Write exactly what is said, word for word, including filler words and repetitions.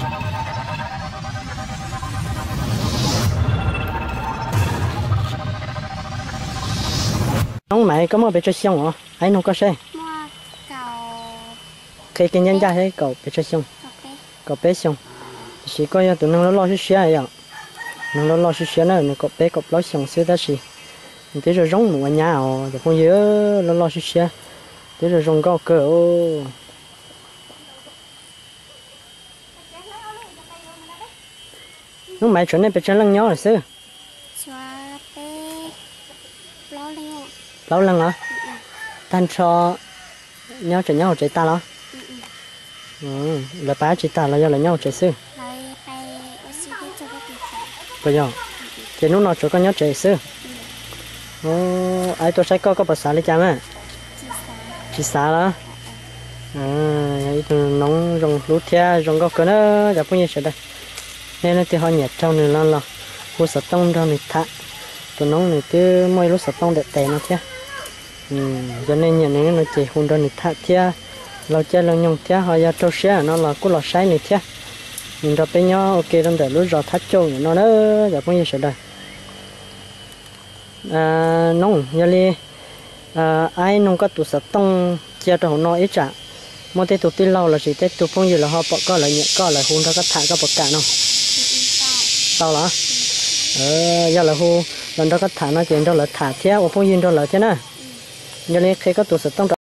Nông mày có mà bị cho xong hả? Ấy nó có xe. Khi cái nhân gia thấy cậu bị cho xong. Cậu bé xong. Chỉ có nhà tụi nó lo lo xe vậy. Nó lo lo xe này nó cậu bé cậu lo xong xíu ta xí. Thế rồi rong ở nhà rồi, rồi không nhớ lo lo xe. Thế rồi rong cao cỡ. Nó mày chuẩn này bị cho lăng nhau rồi xưa. Lâu lăng hả? Tan cho nhau chạy nhau chạy ta đó. Ừ, là bá chạy ta là do là nhau chạy xưa. Bây giờ, thì lúc nào chỗ con nhau chạy xưa. Ồ, ai tôi sẽ có có bớt xả lấy chăng à? Chỉ xả đó. À, nóng rong lúa thia rong có cái nó gặp bao nhiêu sẽ đây. Nên là thì họ nhặt trong này lo lo, mua sạch tông trong này thả. Tụi nóng này cứ mỗi lúc sạch tông để tè nó thia. Ừ, cho nên nhà này nó chỉ hôn đơn thắt thia,เราchơi là nhung thia họ giờ trâu xe nó là cũng là sai này thia, mình ra bên nhau ok trong để lúc rồi thắt trâu nó nó giờ bao nhiêu sẽ đây, à nông giờ đi, à ai nông có tụ sạch tông chơi cho họ nói ít trả, một cái tụ tin lâu là chỉ cái tụ phong như là họ bỏ có lại nhẹ có lại hôn ra cái thả cái bọc cả nó, sao đó, ờ giờ là hôn lần đó cái thả nó chuyện đó là thả thia, ở phong như đó là thế nào. Giờ này khi có tụ sạch tông